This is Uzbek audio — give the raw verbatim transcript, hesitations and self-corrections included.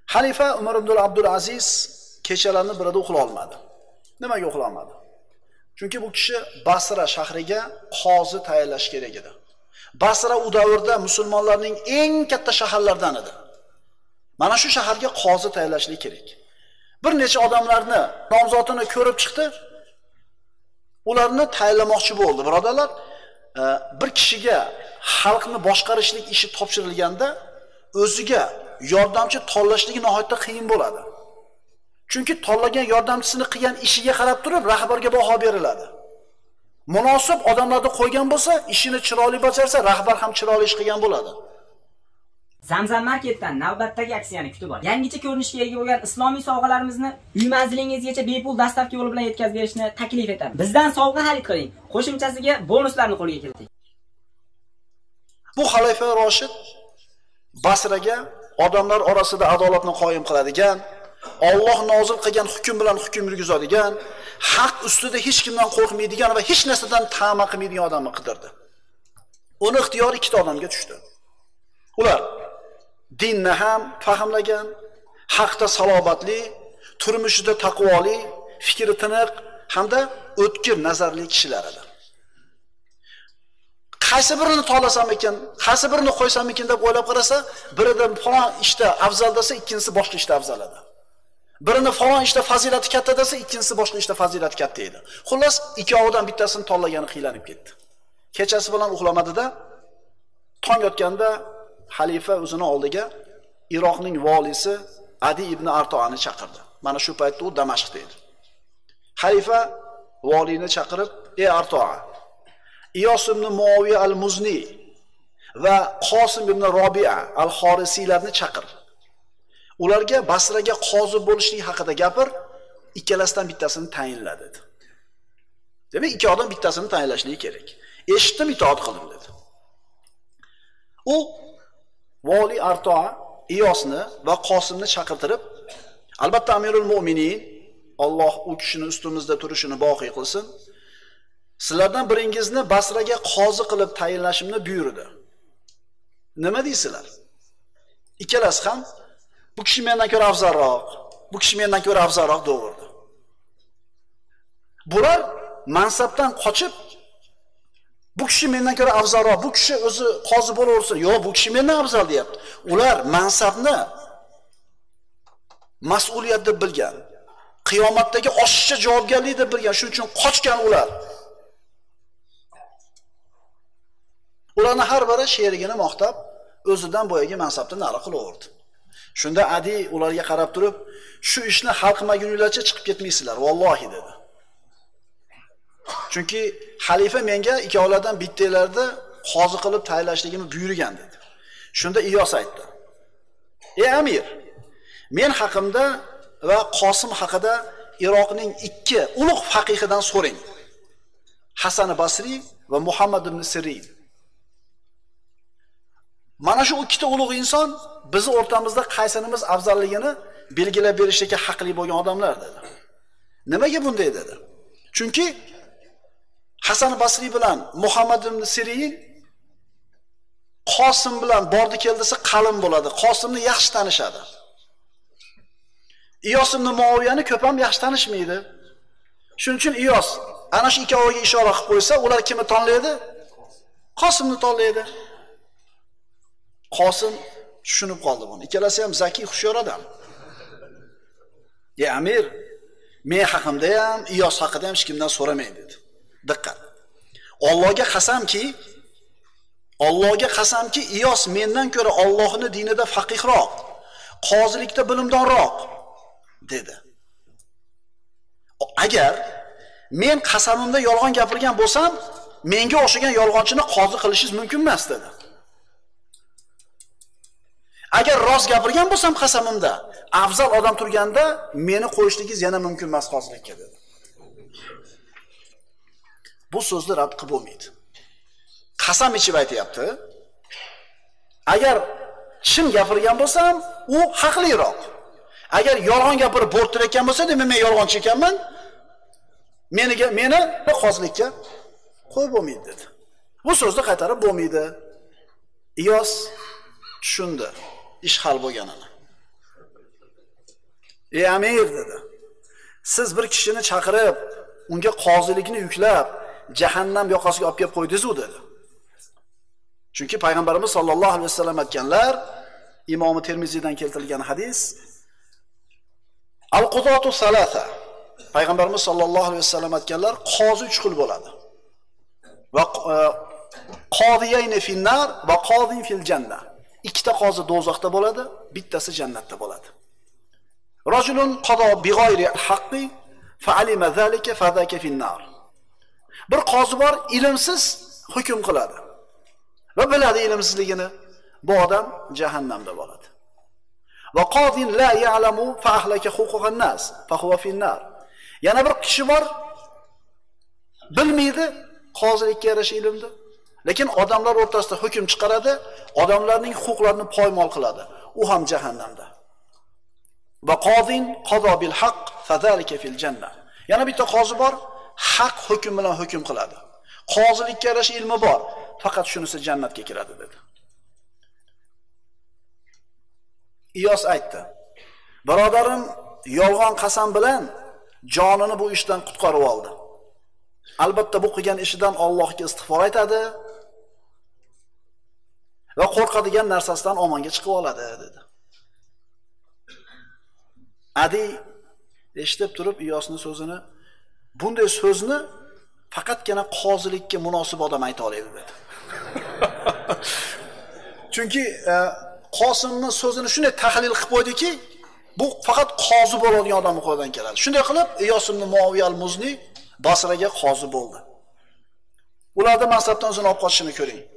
Xalifa Umar ibn Abdul Aziz kechalarni birida uxlay olmadi. Nimaga uxlay olmadi? Chunki bu kishi Basra shahriga qozi tayinlash kerak edi. Basra u davrda musulmonlarning eng katta shaharlaridan edi. Mana shu shaharga qozi tayinlashlik kerak. Bir necha odamlarni nomzodini ko'rib chiqdi. Ularni tayinlamoqchi bo'ldi. Birodarlar, bir kishiga xalqni boshqarishlik ishi topshirilganda o'ziga yordamchi tanlashligi nihoyatda qiyin bo'ladi. Chunki tanlagan yordamchisini qilgan ishiga qarab turib rahbarga baho beriladi. Munosib odamlarni qo'ygan bo'lsa, ishini chiroyli bajarsa, rahbar ham chiroyli ish qilgan bo'ladi. Zamzam Marketdan navbatdagi aksiyani kutib oling. Yangicha ko'rinishga ega bo'lgan islomiy sovg'alarimizni uy manzilingizgacha bepul dastavka yo'li bilan yetkazib berishni taklif etamiz. Bizdan sovg'a xarid qiling. Qo'shimchasiga bonuslarni qo'lga kiriting. Bu Xalifa Roshid Basraga odamlar orasida adolatni qoyim qiladigan, Alloh nozil qilgan hukm bilan hukm yurgizadigan, haq ustida hech kimdan qo'rqmaydigan va hech narsadan ta'ma qilmaydigan odamni qidirdi. Uni ixtiyori ikkita odamga tushdi. Ular dinni ham fahmlagan, haqda salobatli, turmushida taqvoli, fikri tiniq hamda o'tkir nazarli kishilar edi. Qaysi birini tanlasam ekan, qaysi birini qo'ysam ekan deb o'ylab qarasa, birida falon ishda afzal desa, ikkinchisi boshqa ishda afzal edi. Birini falon ishda fazilati katta desa, ikkinchisi boshqa ishda fazilati katta edi. Xullas, ikkovidan bittasini tanlagani qiynalib ketdi. Kechasi bilan uxlamadida, tong otganda xalifa o'zini oldiga Iroqning valisi Adi ibn Artoani chaqirdi. Mana shu paytda u Damashqda edi. Xalifa valini chaqirib, "Ey Artoa, Iyos ibn Muaviya al-Muzni va Qosim ibn Robi'a al-Xorisiylarni chaqir. Ularga Basraga qozi bo'lishlik haqida gapir, ikkalasidan bittasini tayinla" dedi. Demak, ikki odam bittasini tayinlashligi kerak. Eshitdim, itoat qildim dedi. U vali Artoa Iyosni va Qosimni chaqirtirib, albatta Amirul Mu'minin, Alloh u kishini ustimizda turishini boqiy qilsin, sizlardan biringizni Basraga qozi qilib tayinlashimni buyurdi. Nima deysizlar? Ikkalasi ham bu kishi mendan ko'ra afzalroq, bu kishi mendan ko'ra afzalroq deverdi. Bular mansabdan qochib, bu kishi mendan ko'ra afzalroq, bu kishi o'zi qozi bo'laversa, yo'q, bu kishi mendan afzal deyapti. Ular mansabni mas'uliyat deb bilgan, qiyomatdagi oshiqcha javobgarlik deb bilgan, shuning uchun qochgan ular. Ularni har biri sherigini maqtab, o'zidan boyagi mansabni nari qilaverdi. Shunda Adi ularga qarab turib, "Shu ishni hal qilmaguninglarcha chiqib ketmaysizlar, vallohi" dedi. Chunki xalifa menga ikkovlardan bittalarni qozi qilib tayinlashligimni buyurgan dedi. Shunda Iyos aytdi: "Ey amir, men haqimda va Qosim haqida Iroqning ikki ulug' faqihidan so'rang. Hasan Basri va Muhammad ibn Sirin. Mana shu ikkita ulug' inson bizi o'rtamizda qaysinimiz afzalligini belgilab berishga haqli bo'lgan odamlar" dedi. Nimaga bunday dedi? Chunki Hasan Basri bilan Muhammad ibn Sirin Qosim bilan bordi keldisi qalin bo'ladi. Qosimni yaxshi tanishadi. Iyos ibn Muaviyani ko'p ham yaxshi tanishmaydi. Shuning uchun Iyos ana shu ikkoviga ishora qilib qo'ysa, ular kimni tanlaydi? Qosimni tanlaydi. Qosim tushunib qoldi buni. Ikkalasi ham zaki, xushyor odam. "Ey amir, men haqimda ham, Iyos haqida ham hech kimdan so'ramang" dedi. Diqqat. Allohga qasamki, Allohga qasamki, Iyos mendan ko'ra Allohning dinida faqihroq, qozilikda bilimdonroq dedi. Agar men qasamimda yolg'on gapirgan bo'lsam, menga o'xshagan yolg'onchini qozi qilishingiz mumkin emas dedi. Agar rost gapirgan bo'lsam qasamimda, afzal odam turganda meni qo'yishligingiz yana mumkin emas qozilikka dedi. Bu so'zni rad qilib bo'lmaydi. Qasam ichib aytayapti. Agar chin gapirgan bo'lsam, u haqliroq. Agar yolg'on gapirib bo'rtirayotgan bo'lsa, demak men yolg'onchi ekanman. Meniga meni qozilikka qo'yib bo'lmaydi dedi. Bu so'zni qaytarib bo'lmaydi. Iyos tushundi ish hal bo'lganini. "Ey amir" dedi. "Siz bir kishini chaqirib, unga qozilikni yuklab, jahannam yoqasiga olib kelib qo'ydingiz-ku" dedi. Chunki payg'ambarimiz sollallohu alayhi vasallam aytganlar, Imom Termiziydan keltirilgan hadis, "Al-qudatu salasa." Payg'ambarimiz sollallohu alayhi vasallam aytganlar, qozi uch xil bo'ladi. Va qodiyayni finnar va qodin fil janna. Ikkita qozi do'zaxda bo'ladi, bittasi jannatda bo'ladi. Rajulun qado bi g'ayri al-haqqi fa alima zalika fa zaka finnar. Bir qozi bor, ilmsiz hukm qiladi. Va biladi ilmsizligini, bu odam jahannamda bo'ladi. Va qodin la ya'lamu fa ahlaka huquqan nas fa huwa finnar. Yana bir kishi bor, bilmaydi qozilikka yarasha ilmni, lekin odamlar o'rtasida hukm chiqaradi, odamlarning huquqlarini poymol qiladi. U ham jahannamda. Va qodin qado bil haqq fa zalika fil janna. Yana bitta qozi bor, haq hukm bilan hukm qiladi. Qozilikka yarasha ilmi bor, faqat shunisi jannatga kiradi dedi. Iyos aytdi: "Birodarim yolg'on qasam bilan jonini bu ishdan qutqarib oldi. Albatta bu qilgan ishidan Allohga istig'for aytadi va qo'rqadigan narsasidan omonga chiqib oladi" dedi. Adi eshitib turib Iyosning so'zini, bunday so'zni faqatgina qozilikka munosib odam ayta oladi dedi. Chunki e, Qosimning so'zini shunday tahlil qilib qo'ydiki, bu faqat qozi bo'ladigan odamning qo'lidan keladi. Shunday qilib Iyos ibn Muaviya al-Muzni Basraga qozi bo'ldi. Ularda mansabdan o'zini olib qochishini ko'ring.